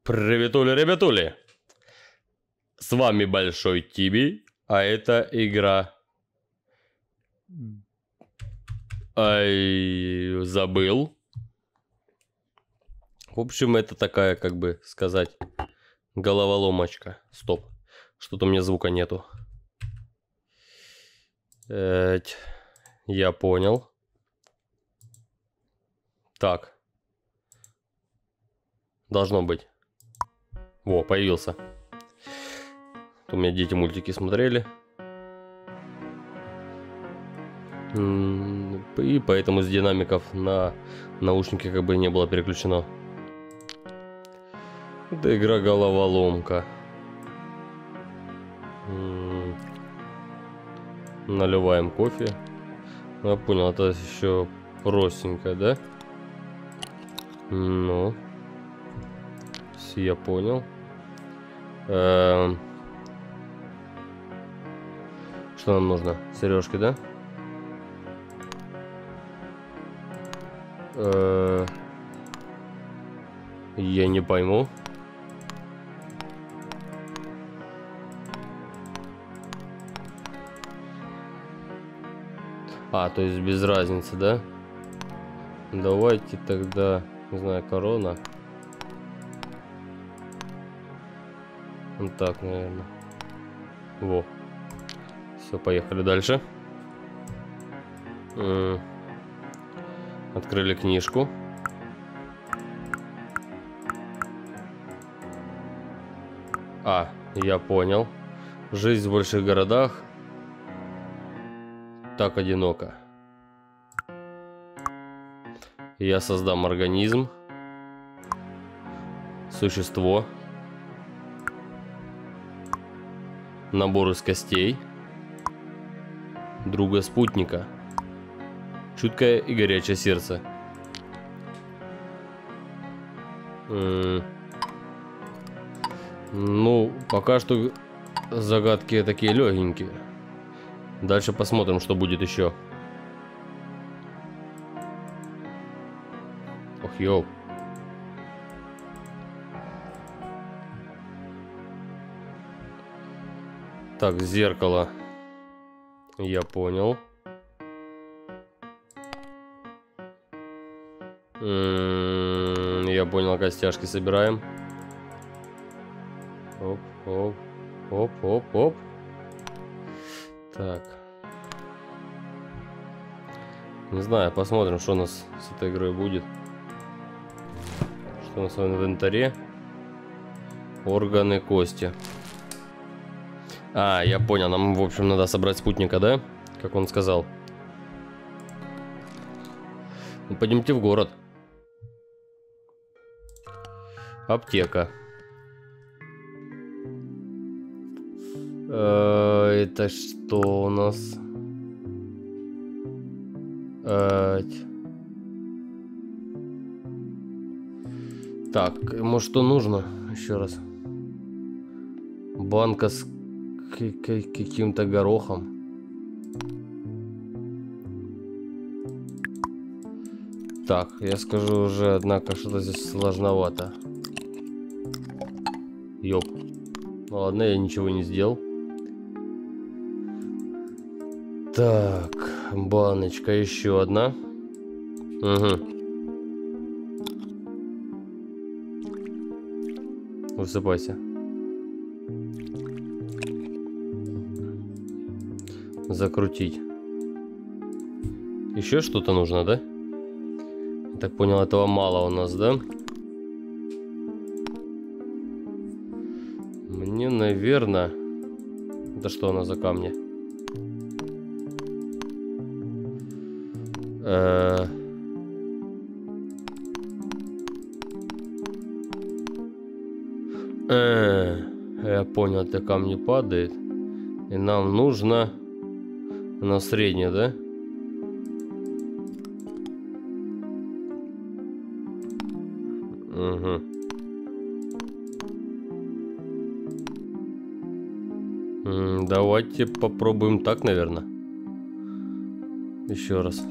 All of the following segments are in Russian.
Приветули, ребятули! С вами Большой Тиби, а это игра... Ай, забыл. В общем, это такая, как бы сказать, головоломочка. Стоп, что-то у меня звука нету. Я понял. Так. Должно быть. Во, появился. У меня дети мультики смотрели. И поэтому с динамиков на наушники как бы не было переключено. Это игра головоломка. Наливаем кофе. Ну, я понял, это еще простенькое, да? Ну. Я понял. Что нам нужно? Сережки, да? Я не пойму. А, то есть без разницы, да? Давайте тогда, не знаю, корона. Вот так, наверное. Во. Все, поехали дальше. Открыли книжку. А, я понял. Жизнь в больших городах так одиноко. Я создам организм, существо, набор из костей, друга спутника, чуткое и горячее сердце. Ну, пока что загадки такие легенькие. Дальше посмотрим, что будет еще. Ох, ёу. Так, зеркало. Я понял. Я понял, костяшки собираем. Оп, оп, оп, оп, оп. Так. Не знаю, посмотрим, что у нас с этой игрой будет. Что у нас в инвентаре? Органы, кости. А, я понял, нам, в общем, надо собрать спутника, да? Как он сказал. Ну, пойдемте в город. Аптека. Это что у нас? Так, может, что нужно? Еще раз. Банка с каким-то горохом. Так, я скажу уже, однако, что-то здесь сложновато. Ёп. Ну ладно, я ничего не сделал. Так, баночка еще одна. Угу. Высыпайся. Закрутить. Еще что-то нужно, да? Я так понял, этого мало у нас, да? Мне, наверное... Это что у нас за камни? Я понял, это камни падает. И нам нужно... Она средняя, да? Угу. Давайте попробуем так, наверное. Еще раз.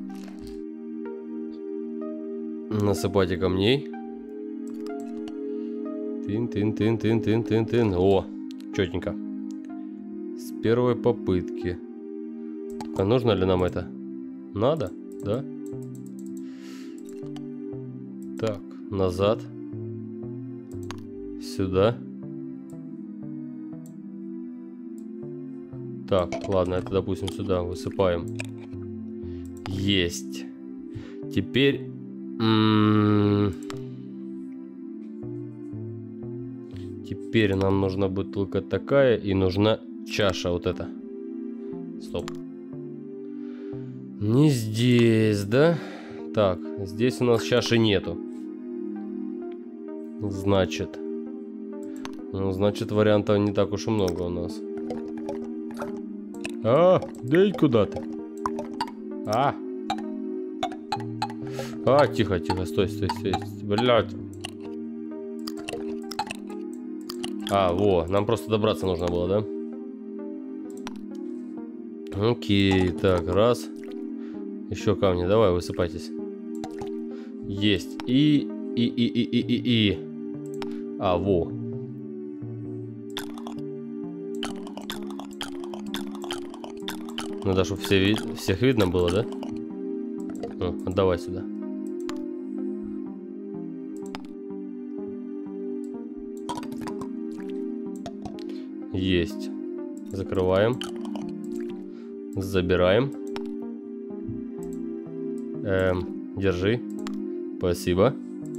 Насыпайте камней. Тын-тын-тын-тын-тын-тын-тын. О, четенько. С первой попытки. А нужно ли нам это? Надо, да? Так, назад. Сюда. Так, ладно, это, допустим, сюда высыпаем. Есть. Теперь... Теперь нам нужна бутылка такая и нужна чаша вот эта. Стоп. Не здесь, да? Так, здесь у нас чаши нету. Значит. Ну, значит, вариантов не так уж и много у нас. Да куда ты? Тихо, тихо, стой. Блядь. Во, нам просто добраться нужно было, да? Окей, так, раз. Еще камни, давай, высыпайтесь. Есть. Во. Надо, чтобы всех видно было, да? Отдавай сюда. Есть. Закрываем. Забираем. Держи. Спасибо.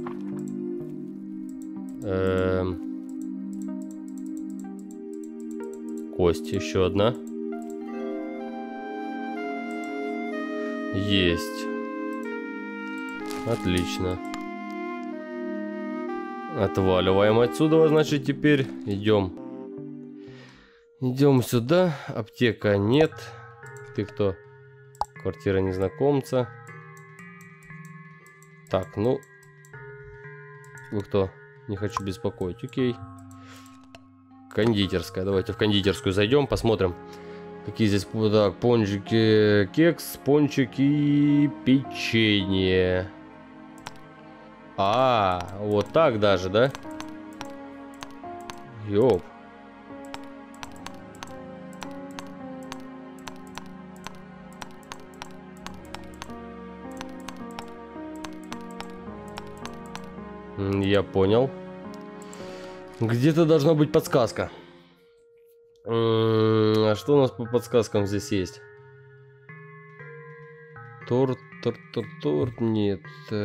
Кость еще одна. Есть. Отлично. Отваливаем отсюда, значит, теперь идем. Идем сюда. Аптека нет. Ты кто? Квартира незнакомца. Так, ну. Вы кто? Не хочу беспокоить. Окей. Кондитерская. Давайте в кондитерскую зайдем, посмотрим. Какие здесь, так, пончики, кекс, пончики, печенье. Вот так даже, да? Ёп. Я понял. Где-то должна быть подсказка. А что у нас по подсказкам здесь есть? Торт, нет.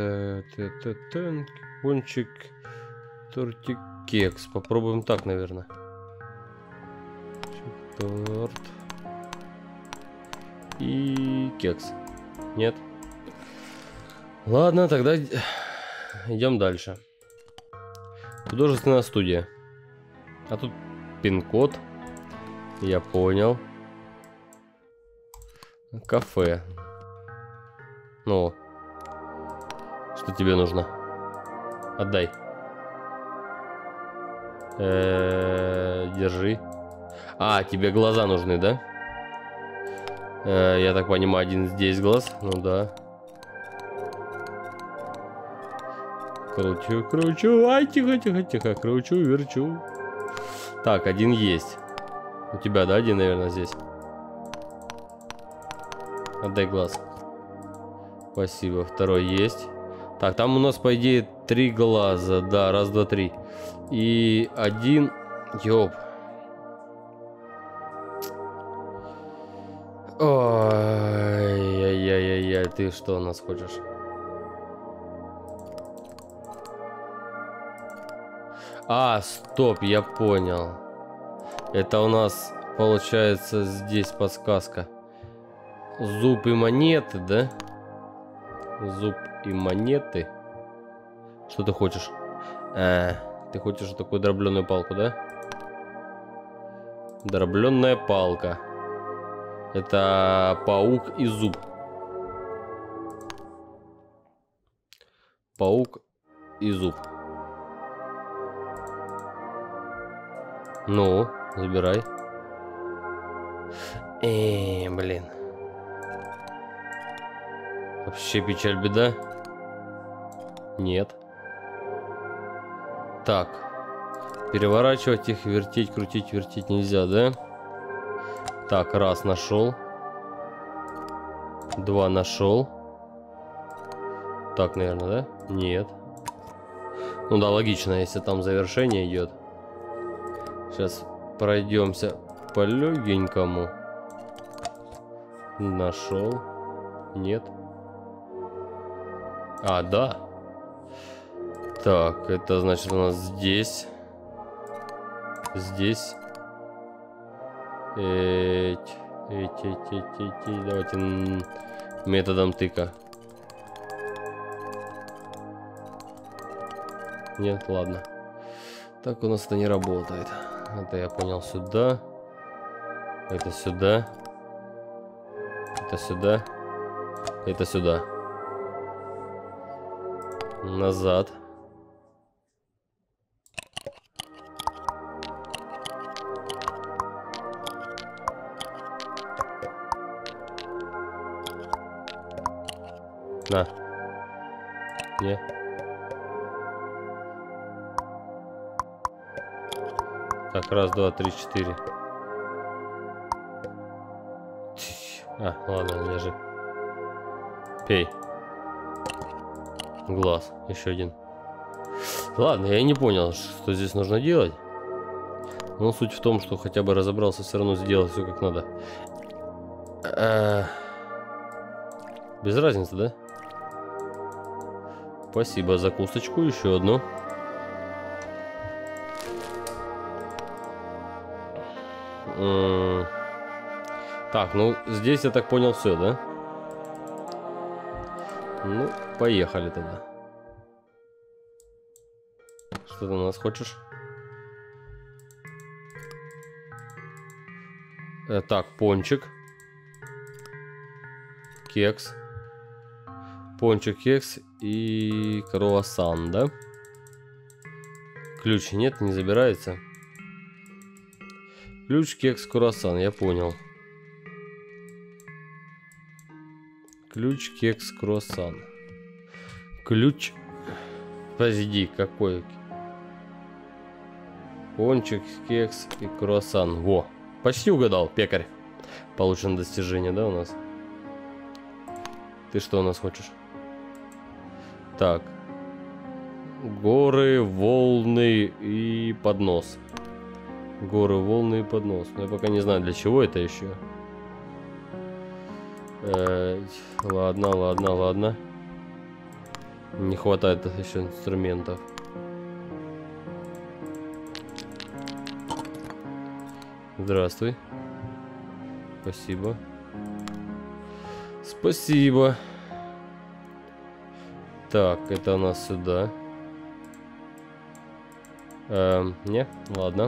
Пончик, тортик, кекс. Попробуем так, наверное. Торт и кекс. Нет. Ладно, тогда идем дальше. Художественная студия. А тут пин-код. Я понял. Кафе. Ну, что тебе нужно? Отдай. Держи. Тебе глаза нужны, да? Я так понимаю, один здесь глаз. Ну да. Кручу. Тихо. Кручу, верчу. Так, один есть. У тебя, да, один, наверное, здесь. Отдай глаз. Спасибо. Второй есть. Так, там у нас, по идее, 3 глаза. Да, раз, два, три. И один... Ёп. Ой-яй-яй-яй. Ты что у нас хочешь? Стоп, я понял. Это у нас, получается, здесь подсказка. Зуб и монеты, да? Зуб и монеты. Что ты хочешь? Ты хочешь такую дробленую палку, да? Дробленная палка. Это паук и зуб. Паук и зуб. Ну, забирай. Блин. Вообще печаль, беда. Нет. Так. Переворачивать их, вертеть, крутить, вертеть нельзя, да? Так, раз нашел. 2 нашел. Так, наверное, да? Нет. Ну да, логично, если там завершение идет. Сейчас пройдемся по легенькому. Нашел. Нет. А, да. Так, это значит у нас здесь. Здесь. Давайте методом тыка. Нет, ладно. Так у нас это не работает. Это я понял сюда. Это сюда. Это сюда. Это сюда. Назад. На. Не. Так, раз, два, три, 4. А, ладно, лежи. Пей. Глаз. Еще один. Ладно, я не понял, что здесь нужно делать. Но суть в том, что хотя бы разобрался, все равно сделал все как надо. Без разницы, да? Спасибо за кусточку. Еще одну. Так, ну здесь я так понял все, да? Ну, поехали тогда. Что ты у нас хочешь? Так, пончик. Кекс. Пончик, кекс и круассан, да? Ключ нет, не забирается. Ключ, кекс, круассан, я понял. Ключ, кекс, круассан. Ключ. Подожди, какой? Пончик, кекс и круассан. Во, почти угадал, пекарь. Получено достижение, да, у нас? Ты что у нас хочешь? Так. Горы, волны и поднос. Горы, волны и поднос. Но я пока не знаю, для чего это еще. Ладно, ладно, ладно. Не хватает еще инструментов. Здравствуй. Спасибо. Спасибо. Так, это у нас сюда. Не, ладно.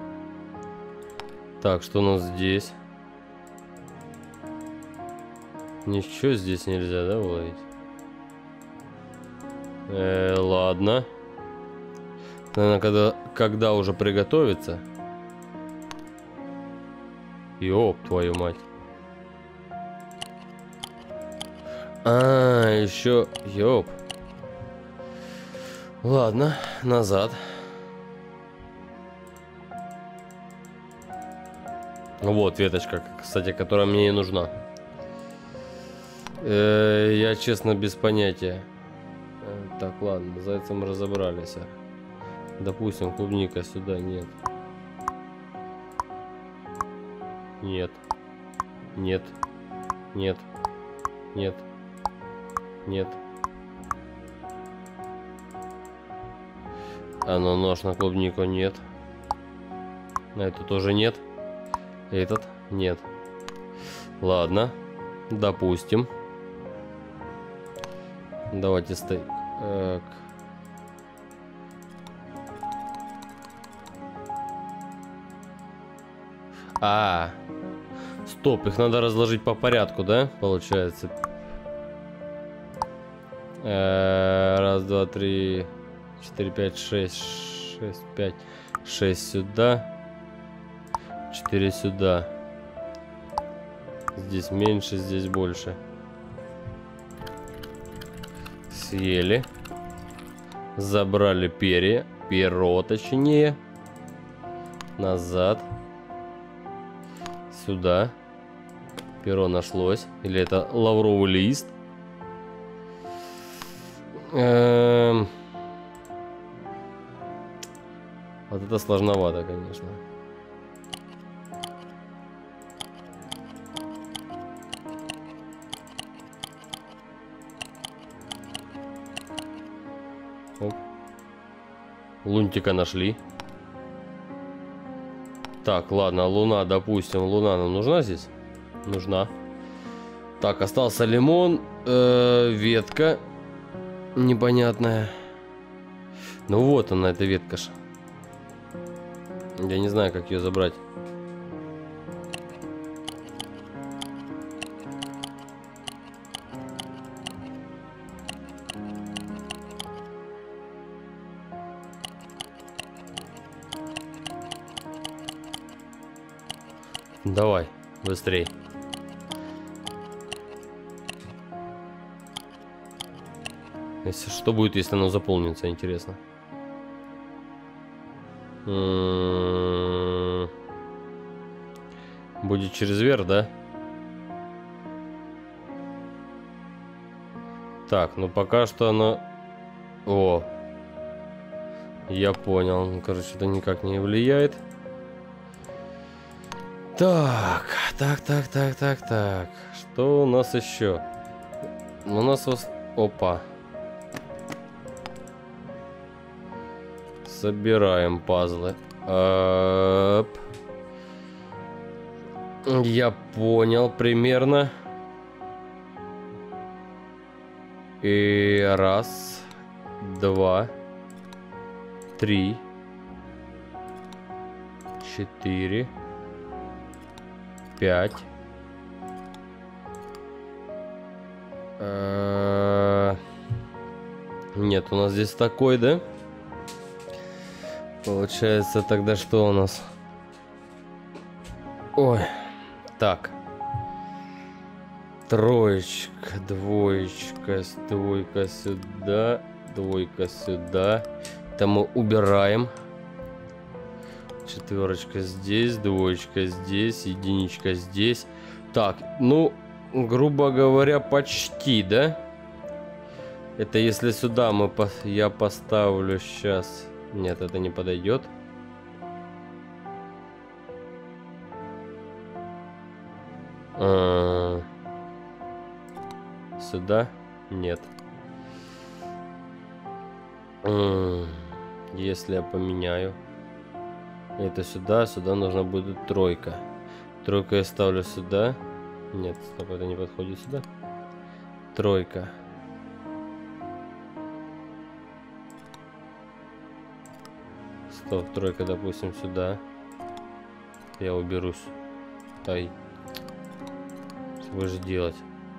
Так, что у нас здесь? Ничего здесь нельзя, да, уловить? Ладно. Наверное, когда уже приготовится. Ёб твою мать. А, еще, ёб. Ладно, назад. Вот веточка, кстати, которая мне и нужна. Я, честно, без понятия. Так, ладно, с зайцем разобрались. Допустим, клубника сюда нет. Нет. Нет. Нет. Нет. Нет. А ну нож на клубнику нет. На эту тоже нет. Этот нет. Ладно. Допустим. Давайте стоим. Стоп, их надо разложить по порядку, да? Получается. Раз, два, три, 4, 5, 6, 6, 5, 6 сюда. 4 сюда. Здесь меньше, здесь больше. Съели. Забрали перья. Перо, точнее. Назад. Сюда. Перо нашлось. Или это лавровый лист? Вот это сложновато, конечно. Оп. Лунтика нашли. Так, ладно, луна, допустим. Луна нам нужна здесь? Нужна. Так, остался лимон. Ветка. Непонятная. Ну вот она, эта ветка ж. Я не знаю, как ее забрать. Давай, быстрей. Если что будет, если оно заполнится, интересно. Будет через верх, да? Так, ну пока что оно... О! Я понял. Ну, короче, это никак не влияет. Так. Что у нас еще? У нас... Опа. Собираем пазлы. Я понял примерно. И раз, два, три, 4, 5. Нет, у нас здесь такой, да? Получается, тогда что у нас? Ой, так. Троечка, двоечка, двойка сюда, двойка сюда. Это мы убираем. Четверочка здесь, двоечка здесь, единичка здесь. Так, ну, грубо говоря, почти, да? Это если сюда я поставлю сейчас... Нет, это не подойдет. Сюда? Нет. Если я поменяю это сюда, сюда нужна будет тройка. Тройку я ставлю сюда. Нет, стоп, это не подходит сюда. Тройка. Стоп, тройка, допустим, сюда. Я уберусь. Ай. Что же делать?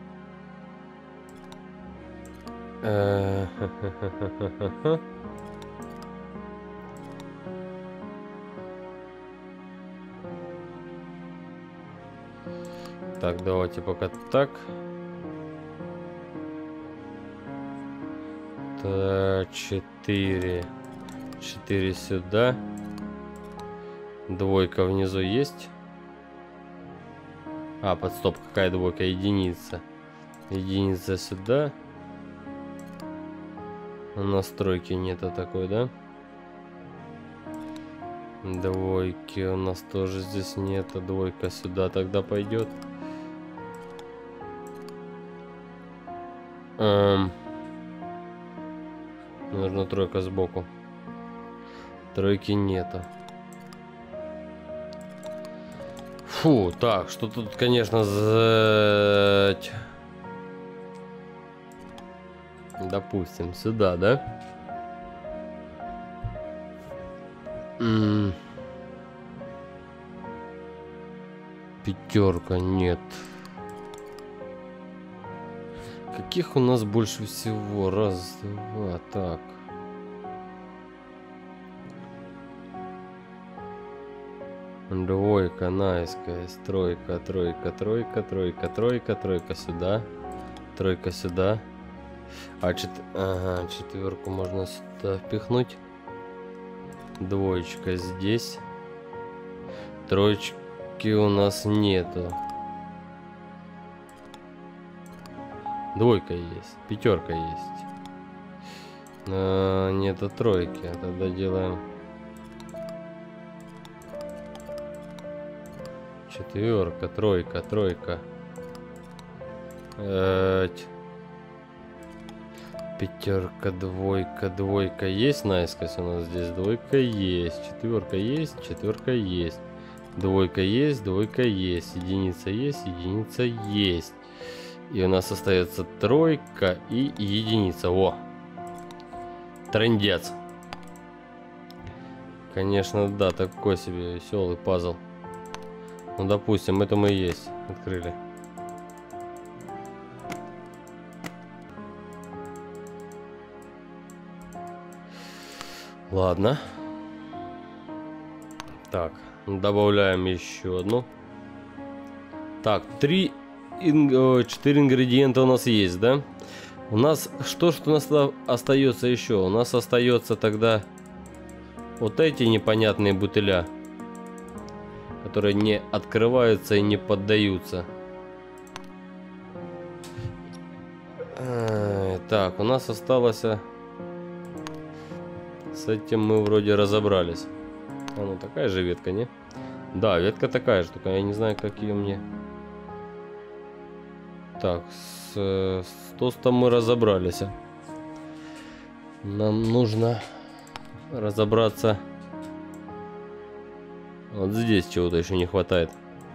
Так, давайте пока так. Так, 4. 4 сюда. Двойка внизу есть. А, стоп, какая двойка? Единица. Единица сюда. Настройки нету такой, да? Двойки у нас тоже здесь нету. Двойка сюда тогда пойдет. Нужна тройка сбоку. Тройки нету. Фу, так, что тут, конечно, допустим, сюда, да? Пятерка, нет. Каких у нас больше всего? Раз, два, так. Двойка, наискось, тройка, тройка, тройка, тройка, тройка, тройка сюда, тройка сюда. Ага, четверку можно сюда впихнуть. Двоечка здесь. Троечки у нас нету. Двойка есть, пятерка есть. Нету тройки. Тогда делаем четверка, тройка, тройка. Пятерка, двойка, двойка есть наискось у нас здесь. Двойка есть, четверка есть, четверка есть. Двойка есть, двойка есть. Единица есть, единица есть. И у нас остается тройка и единица. О! Трындец. Конечно, да, такой себе веселый пазл. Ну, допустим, это мы и есть. Открыли. Ладно. Так, добавляем еще одну. Так, 4 ингредиента у нас есть, да? У нас, что у нас остается еще? У нас остается тогда вот эти непонятные бутыля, которые не открываются и не поддаются. Так, у нас осталось... С этим мы вроде разобрались. А ну, такая же ветка, не? Да, ветка такая же, только я не знаю, как ее мне... Так, с тостом мы разобрались. Нам нужно разобраться. Вот здесь чего-то еще не хватает.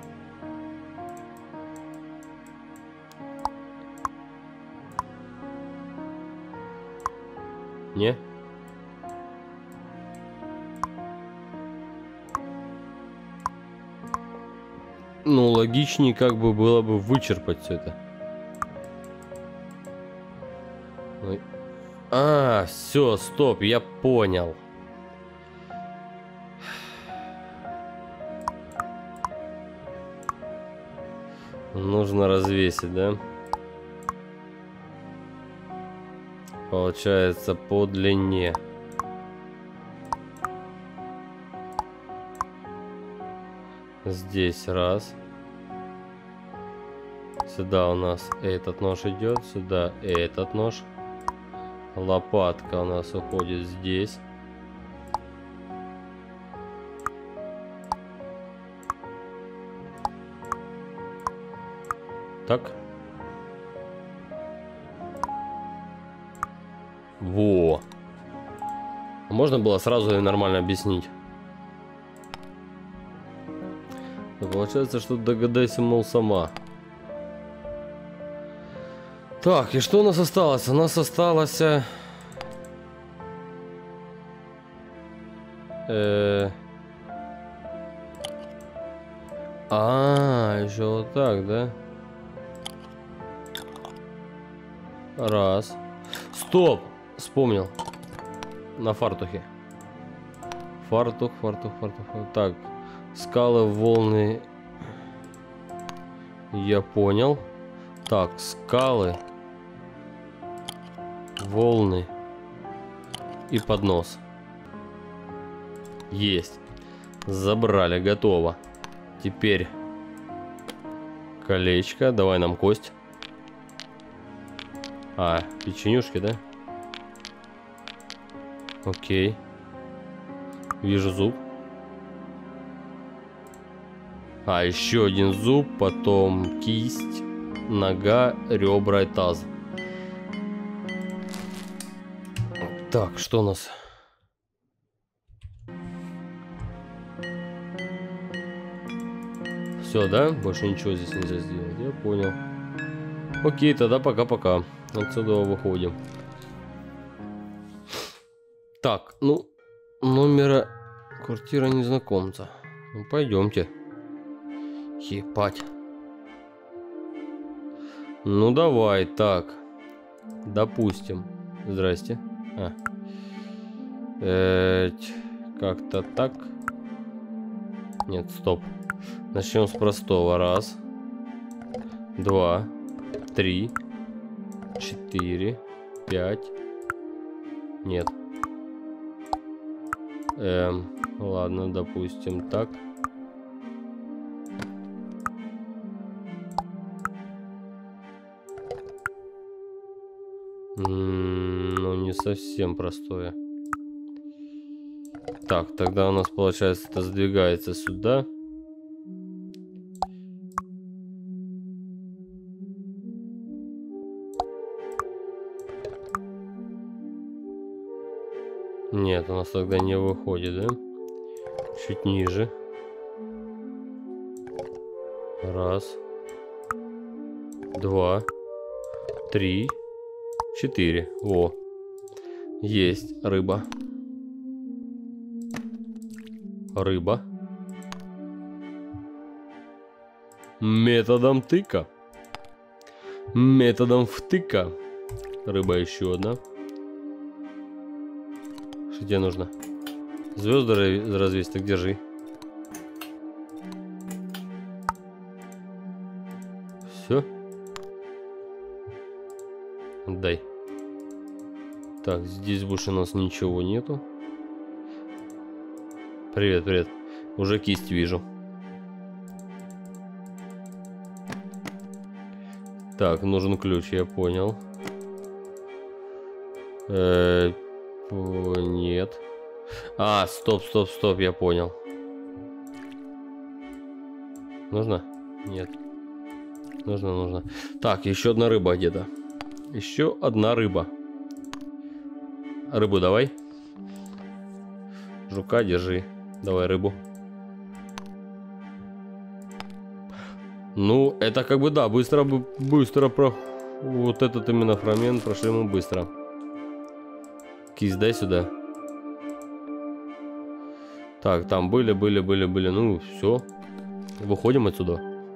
Не? Ну, логичнее как бы было бы вычерпать все это. А, все, стоп, я понял. Нужно развесить, да? Получается по длине. Здесь раз. Сюда у нас этот нож идет, сюда этот нож. Лопатка у нас уходит здесь. Так. Во. Можно было сразу и нормально объяснить. Но получается, что догадайся, мол, сама. Так, и что у нас осталось? У нас осталось... еще вот так, да? Раз. Стоп! Вспомнил. На фартухе. Фартух, фартух, фартух. Так. Скалы, волны. Я понял. Так, скалы. Волны и поднос. Есть. Забрали, готово. Теперь колечко. Давай нам кость. А, печенюшки, да? Окей. Вижу зуб. А, еще один зуб. Потом кисть, нога, ребра и таз. Так, что у нас? Все, да? Больше ничего здесь нельзя сделать. Я понял. Окей, тогда пока-пока. Отсюда выходим. Так, ну, номера квартира незнакомца. Ну, пойдемте. Ебать. Ну, давай, так. Допустим. Здрасте. Как-то так. Нет, стоп. Начнем с простого. Раз, два, 3, 4, 5. Нет. Ладно, допустим так. Ну, не совсем простое. Так, тогда у нас, получается, это сдвигается сюда. Нет, у нас тогда не выходит, да? Чуть ниже. Раз. 2. 3. 4. Во. Есть рыба. Рыба. Методом тыка. Методом втыка. Рыба еще одна. Что тебе нужно? Звезды развесить, так держи. Все. Дай. Так, здесь больше у нас ничего нету. Привет, привет. Уже кисть вижу. Так, нужен ключ, я понял. Нет. А, стоп, стоп, стоп, я понял. Нужно? Нет. Нужно, нужно. Так, еще одна рыба где-то. Еще одна рыба. Рыбу давай. Жука держи. Давай рыбу. Ну, это как бы да, быстро про... Вот этот именно фрагмент прошли мы быстро. Кисть дай сюда. Так, там были. Ну, все. Выходим отсюда.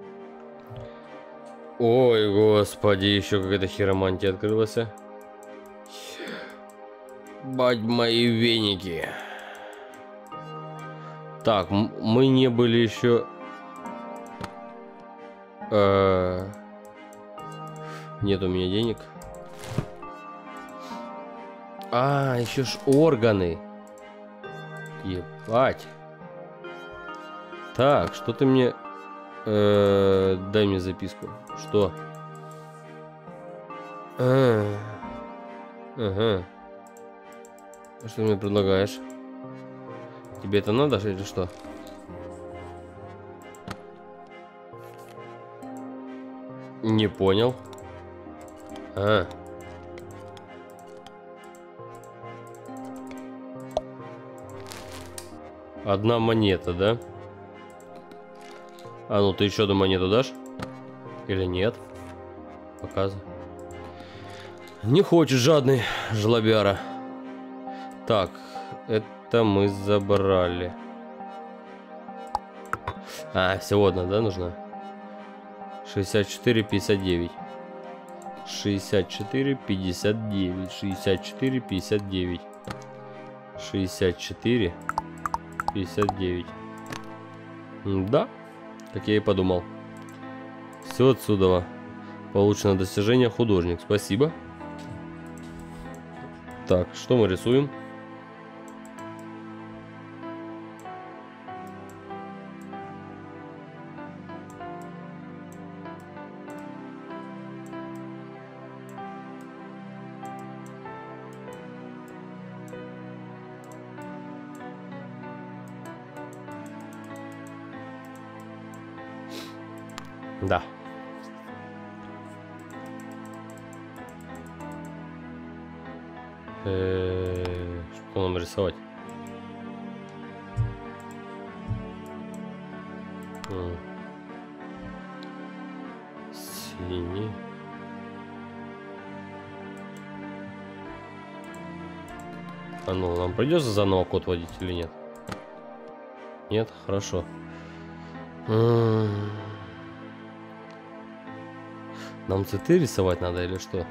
Ой, господи, еще какая-то хиромантия открылась. Бать мои веники. Так, мы не были еще... Нет у меня денег. А, еще ж органы. Ебать. Так, что ты мне... дай мне записку. Что? Ага. Что ты мне предлагаешь? Тебе это надо или что? Не понял. А. Одна монета, да? А ну ты еще одну монету дашь? Или нет? Показывай. Не хочет жадный жлобяра. Так, это мы забрали. А, всего одна, да, нужна? 64,59. 64,59. 64,59. 64,59. Да, как я и подумал. Все отсюда. Получено достижение художник. Спасибо. Так, что мы рисуем? Да. Что нам рисовать? Синий. А ну, нам придется заново код вводить или нет? Нет? Хорошо. Нам цветы рисовать надо или что?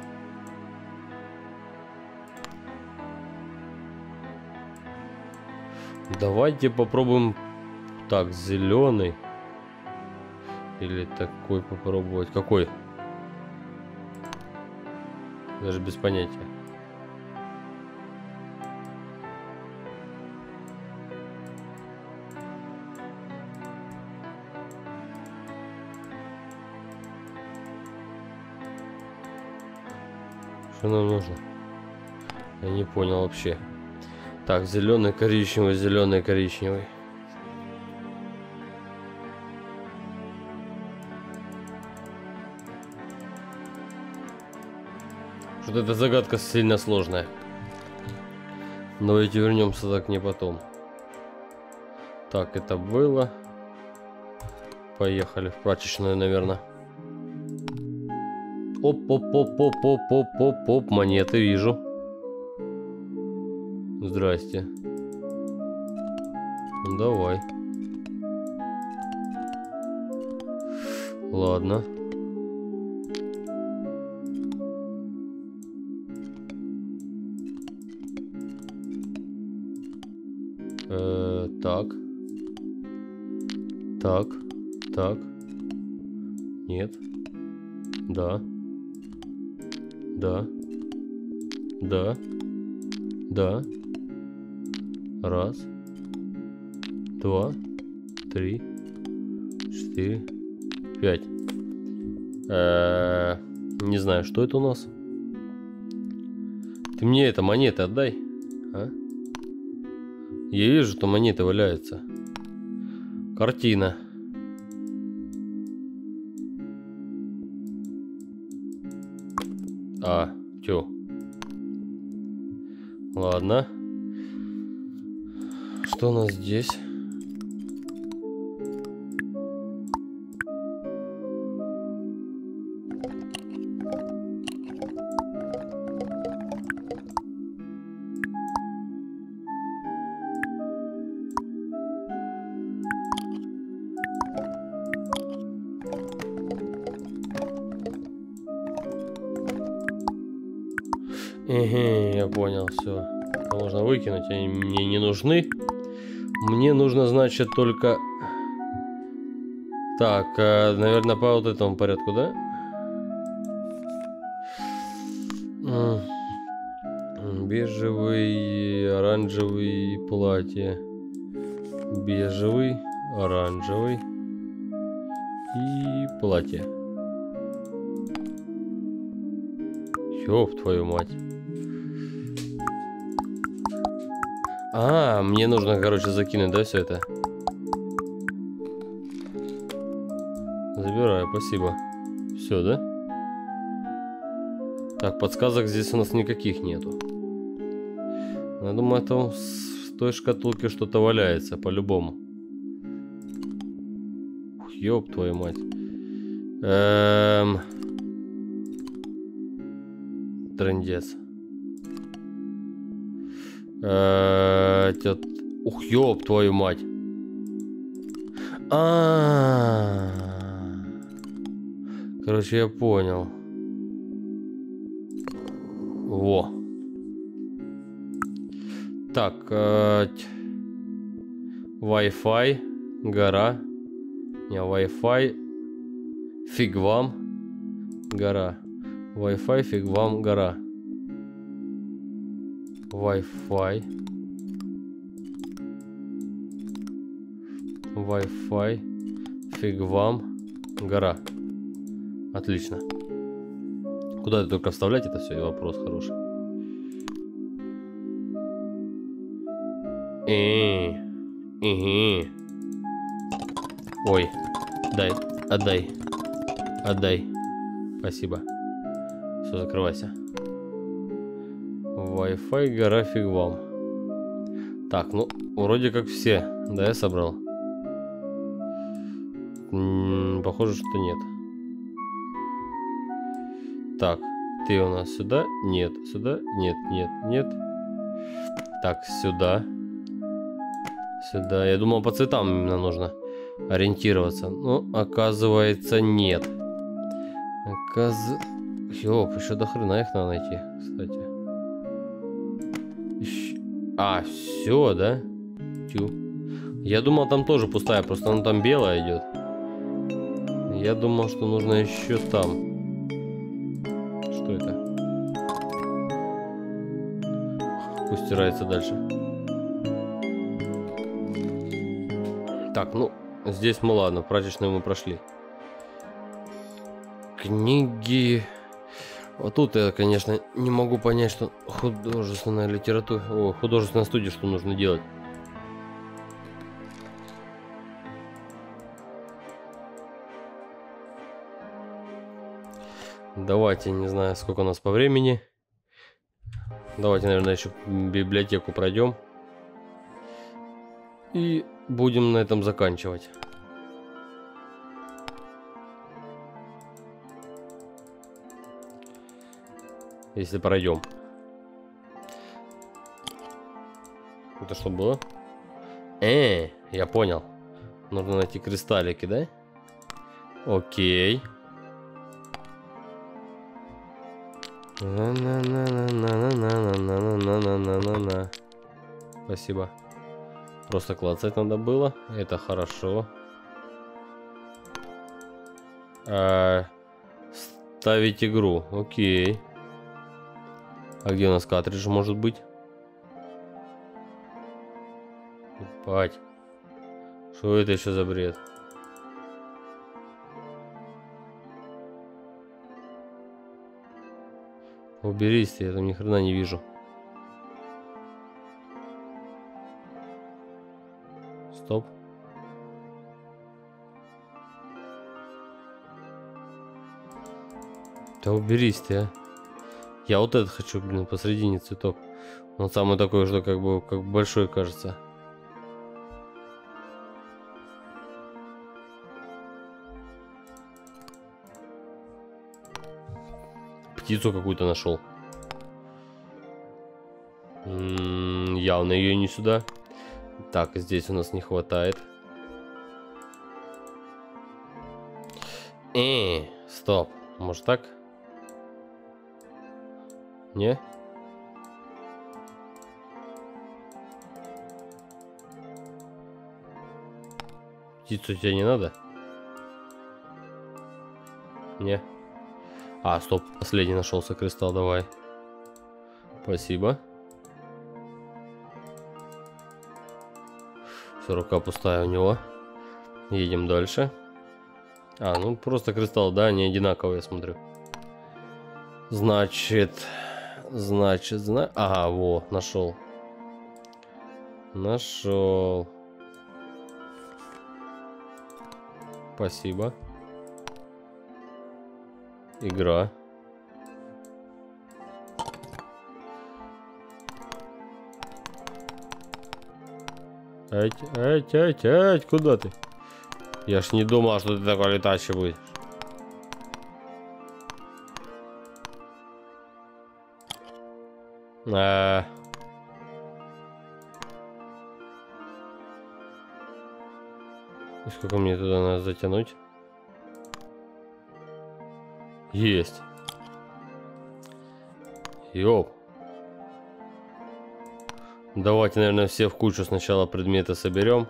Давайте попробуем. Так, зеленый. Или такой попробовать. Какой? Даже без понятия. Что нам нужно? Я не понял вообще. Так, зеленый, коричневый, зеленый, коричневый. Что-то эта загадка сильно сложная. Давайте вернемся так не потом. Так, это было. Поехали в прачечную, наверное. Оп-оп-оп-оп-оп-оп-оп-оп. Монеты вижу. Здрасте. Давай. Ладно. Так. Так. Так. Нет. Да. Да. Да. Да. Раз. Два. Три. 4. 5. Не знаю, что это у нас. Ты мне это монеты отдай. А? Я вижу, что монеты валяются. Картина. Тю. Ладно. Что у нас здесь? Я понял, все. Можно выкинуть, они мне не нужны. Мне нужно, значит, только... Так, наверное, по вот этому порядку, да? Бежевый, оранжевый платье. Бежевый, оранжевый и платье. Ёб твою мать. Мне нужно, короче, закинуть, да, все это? Забираю, спасибо. Все, да? Так, подсказок здесь у нас никаких нету. Я думаю, там в той шкатулке что-то валяется, по-любому. Ёб твою мать. Трындец. Ух, ёб твою мать. Короче, я понял. Во. Так. Wi-Fi. Гора. Не, Wi-Fi. Фиг вам. Гора. Wi-Fi, фиг вам, гора. Wi-Fi. Wi-Fi, фиг вам, гора. Отлично. Куда это только вставлять это все? Вопрос хороший. Ой, дай, отдай. Отдай. Спасибо. Все, закрывайся. Wi-Fi, гора, фиг вам. Так, ну, вроде как все. Да, я собрал. Похоже, что нет. Так, ты у нас сюда? Нет. Сюда? Нет, нет, нет. Так, сюда. Сюда. Я думал, по цветам именно нужно ориентироваться. Но, оказывается, нет. Ёп, еще до хрена их надо найти, кстати. Все, да? Тю. Я думал, там тоже пустая, просто она там белая идет. Я думал, что нужно еще там. Что это? Пусть стирается дальше. Так, ну, здесь мы, ладно, прачечную мы прошли. Книги. Вот тут я, конечно, не могу понять, что художественная литература, художественная студия, что нужно делать. Давайте, не знаю, сколько у нас по времени. Давайте, наверное, еще библиотеку пройдем. И будем на этом заканчивать. Если пройдем. Это что было? Я понял. Нужно найти кристаллики, да? Окей. На-на-на-на-на-на-на-на-на-на-на. Спасибо. Просто клацать надо было. Это хорошо. Ставить игру. Окей. А где у нас картридж может быть? Бать. Что это еще за бред? Уберись ты, я там ни хрена не вижу. Стоп. Да уберись ты, а. Я вот этот хочу, блин, посредине цветок. Он самый такой, что как бы как большой кажется. Птицу какую-то нашел. Явно ее не сюда. Так, здесь у нас не хватает. Стоп. Может так? Не? Птицу тебе не надо? Не? А, стоп. Последний нашелся кристалл, давай. Спасибо. Все, рука пустая у него. Едем дальше. А, ну просто кристалл, да, они одинаковые, я смотрю. Значит, ага, во, нашел. Нашел. Спасибо. Игра. Ать, куда ты? Я ж не думал, что ты такой летающий будешь. И сколько мне туда надо затянуть? Есть. Ёп. Давайте, наверное, все в кучу сначала предметы соберем.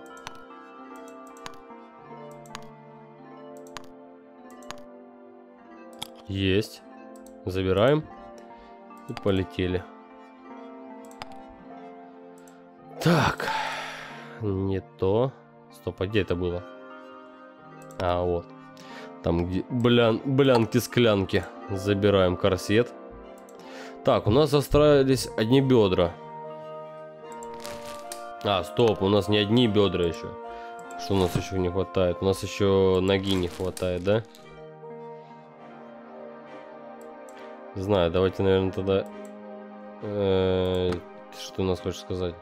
Есть. Забираем. И полетели. Так. Не то. Стоп, а где это было? А, вот. Там, где блянки-склянки. Забираем корсет. Так, у нас остались одни бедра. А, стоп, у нас не одни бедра еще. Что у нас еще не хватает? У нас еще ноги не хватает, да? Знаю, давайте, наверное, тогда... что у нас хочешь сказать?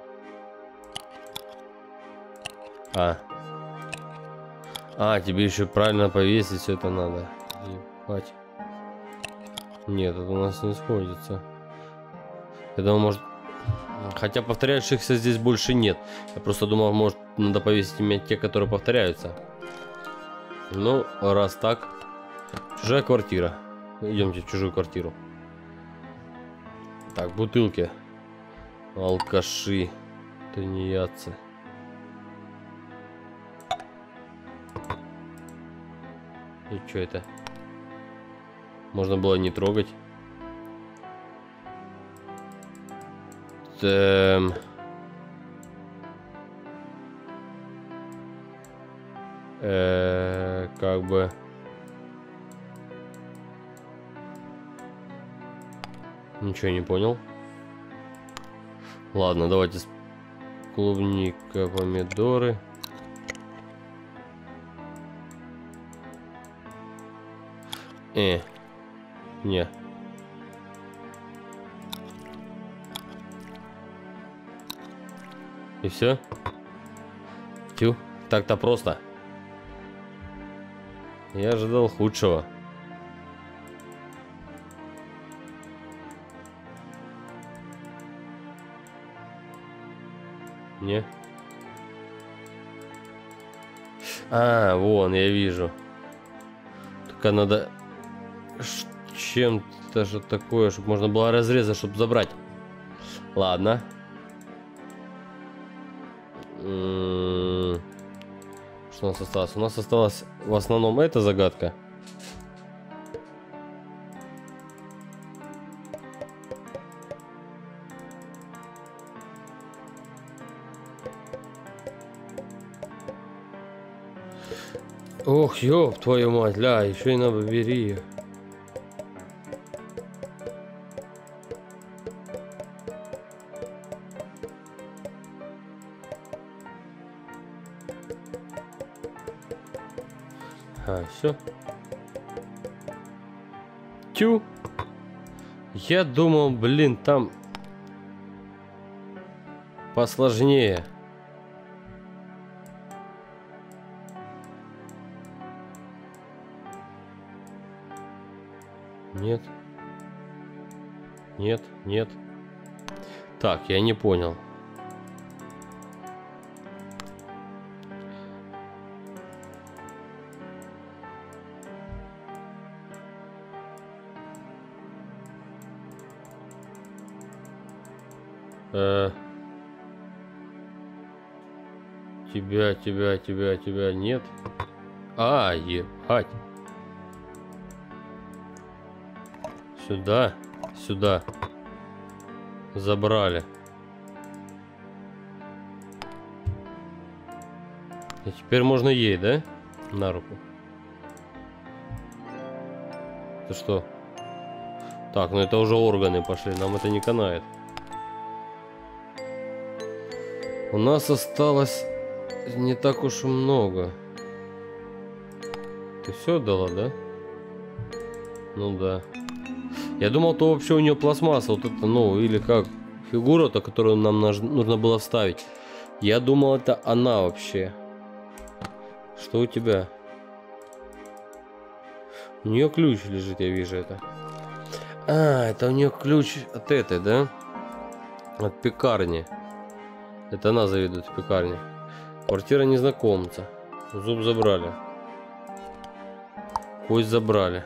Тебе еще правильно повесить все это надо. Ебать. Нет, это у нас не сходится. Я думаю, может... Хотя повторяющихся здесь больше нет. Я просто думал, может, надо повесить именно те, которые повторяются. Ну, раз так. Чужая квартира. Идемте в чужую квартиру. Так, бутылки. Алкаши. Тунеядцы. И что это? Можно было не трогать. Как бы... Ничего не понял. Ладно, давайте клубника, помидоры. Не. И все? Тю, так-то просто. Я ожидал худшего. Не. А, вон, я вижу. Только надо чем-то же такое, чтобы можно было разрезать, чтобы забрать. Ладно. Что у нас осталось? У нас осталась в основном эта загадка. Ох, ёб твою мать, ля, еще и на бери. А, все. Тю. Я думал, блин, там посложнее. Нет. Нет, нет. Так, я не понял. Тебя нет. А, ебать. Сюда. Забрали. И теперь можно ей, да? На руку. Это что? Так, ну это уже органы пошли. Нам это не канает. У нас осталось не так уж и много. Ты все отдала, да? Ну да. Я думал, то вообще у нее пластмасса. Вот это, ну, или как фигура-то, которую нам нужно было вставить. Я думал, это она вообще. Что у тебя? У нее ключ лежит, я вижу это. А, это у нее ключ от этой, да? От пекарни. Это она заведует в пекарне. Квартира незнакомца. Зуб забрали. Кость забрали.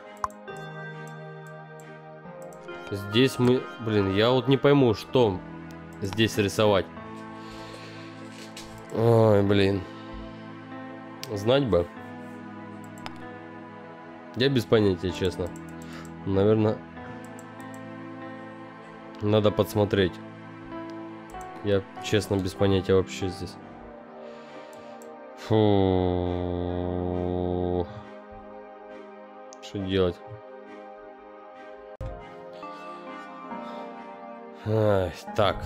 Здесь мы... Блин, я вот не пойму, что здесь рисовать. Ой, блин. Знать бы. Я без понятия, честно. Наверное, надо подсмотреть. Я, честно, без понятия вообще здесь. Фу. Что делать? Ай, так.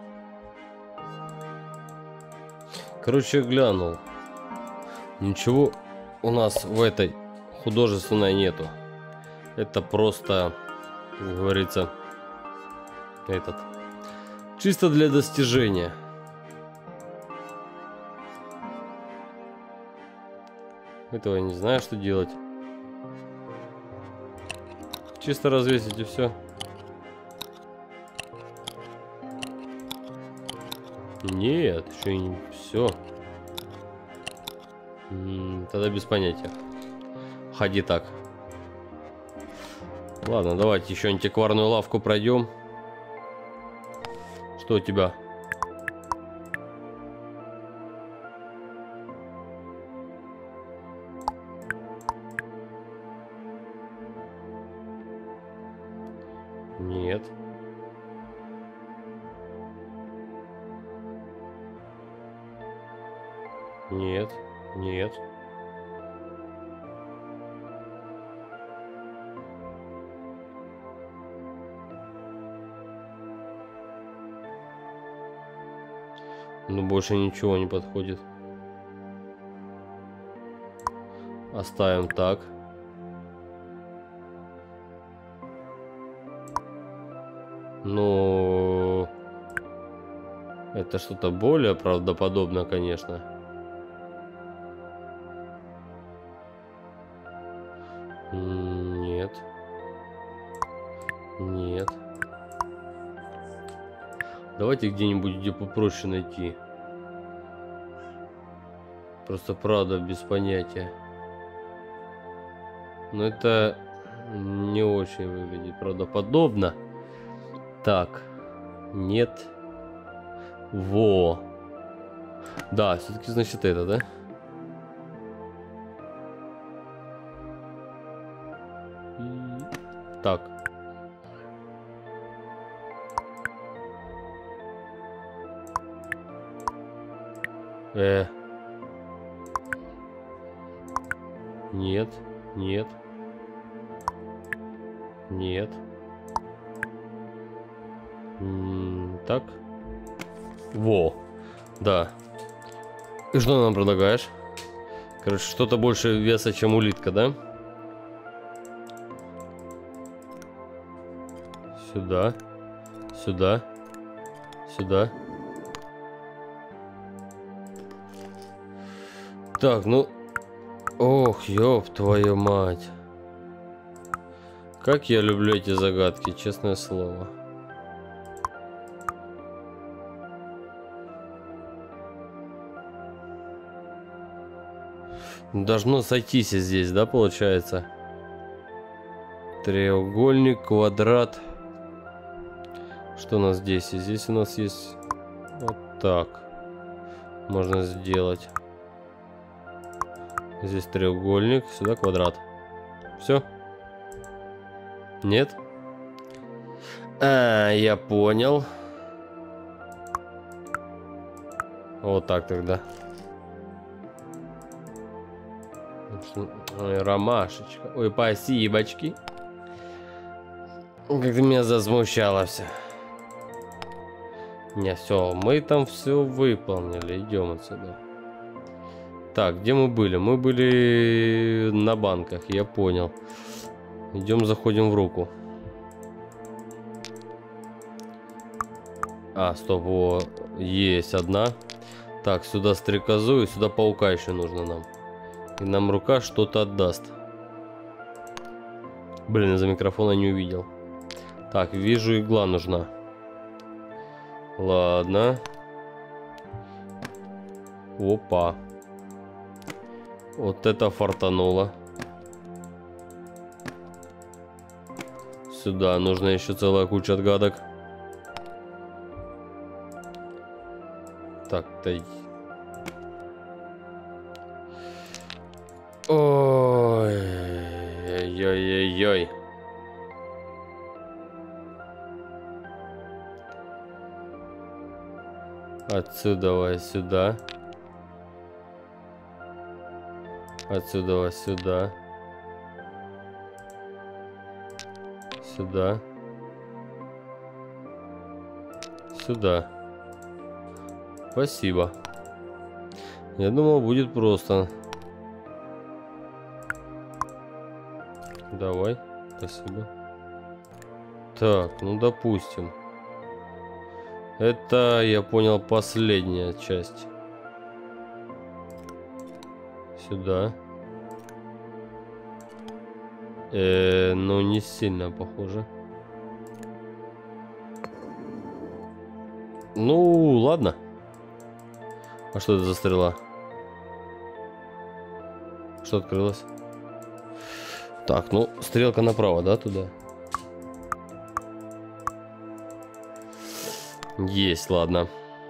Короче, глянул. Ничего у нас в этой художественной нету. Это просто, как говорится, этот. Чисто для достижения. Этого я не знаю, что делать. Чисто развесить и все. Нет, еще и не все. Тогда без понятия. Ходи так. Ладно, давайте еще антикварную лавку пройдем. Что у тебя? Нет. Нет, нет. Ну, больше ничего не подходит. Оставим так. Ну, это что-то более правдоподобно, конечно. Нет. Нет. Давайте где-нибудь, где попроще найти. Просто правда без понятия. Но это не очень выглядит правдоподобно. Так. Нет. Во. Да, все-таки значит это, да? Так. Нет, нет. Нет. Так. Во. Да. И что нам предлагаешь? Короче, что-то больше веса, чем улитка, да? Сюда. Сюда. Сюда. Так, ну... Ох, ёб твою мать. Как я люблю эти загадки, честное слово. Должно сойтись здесь, да, получается? Треугольник, квадрат. Что у нас здесь? И здесь у нас есть вот так. Можно сделать. Здесь треугольник, сюда квадрат. Все? Нет? А, я понял. Вот так тогда. Ой, ромашечка. Ой, спасибочки. Как ты меня засмущала все. Не, все, мы там все выполнили. Идем отсюда. Так, где мы были? Мы были на банках, я понял. Идем, заходим в руку. А, стоп, о, есть одна. Так, сюда стрекозу и сюда паука еще нужно нам. И нам рука что-то отдаст. Блин, из-за микрофона не увидел. Так, вижу, игла нужна. Ладно. Опа. Вот это фартануло. Сюда нужно еще целая куча отгадок. Так-то... Ой-ой-ой-ой. Отсюда сюда. Отсюда сюда. Сюда. Сюда. Спасибо. Я думал, будет просто. Давай. Спасибо. Так, ну допустим. Это, я понял, последняя часть. Сюда. Ну не сильно похоже. Ну, ладно. А что это за стрела? Что открылось? Так, ну, стрелка направо, да, туда? Есть, ладно.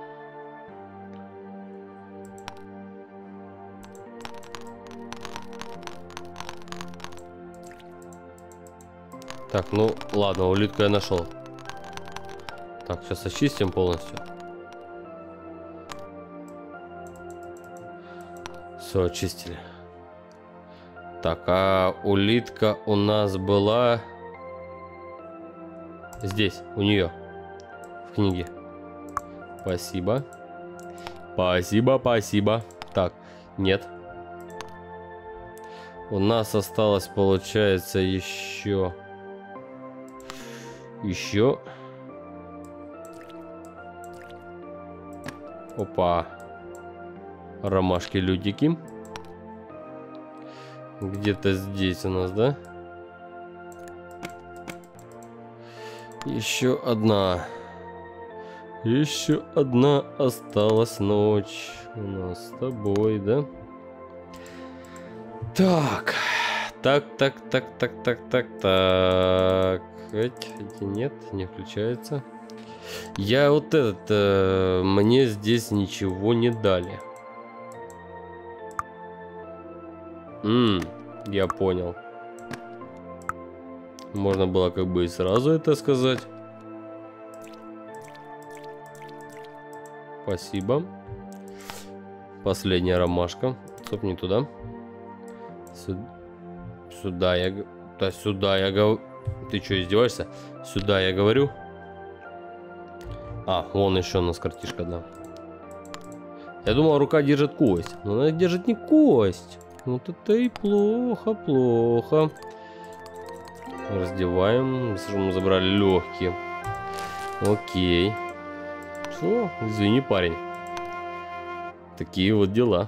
Так, ну, ладно, улитку я нашел. Так, сейчас очистим полностью. Все, очистили. Так, а улитка у нас была здесь, у нее, в книге. Спасибо. Спасибо, спасибо. Так, нет. У нас осталось, получается, еще... Опа. Ромашки-людики. Где-то здесь у нас, да? Еще одна. Еще одна осталась ночь у нас с тобой, да? Так. Так. Нет, не включается. Я вот этот... мне здесь ничего не дали. Я понял. Можно было как бы и сразу это сказать. Спасибо. Последняя ромашка. Стоп, не туда. Сюда я... Да сюда я говорю... Ты что, издеваешься? Сюда я говорю. А, вон еще у нас картишка одна. Я думал, рука держит кость. Но она держит не кость. Вот это и плохо. Раздеваем. Мы забрали легкие. Окей. Что? Извини, парень. Такие вот дела.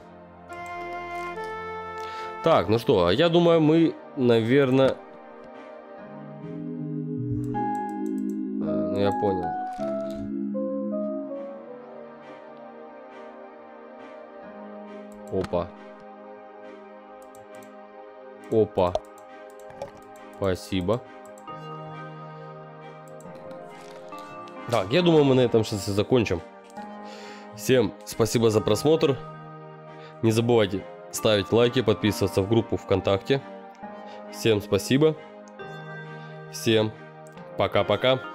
Так, ну что, я думаю, мы, наверное... Ну, я понял. Опа. Спасибо. Так, я думаю, мы на этом сейчас и закончим. Всем спасибо за просмотр. Не забывайте ставить лайки, подписываться в группу ВКонтакте. Всем спасибо. Всем пока-пока.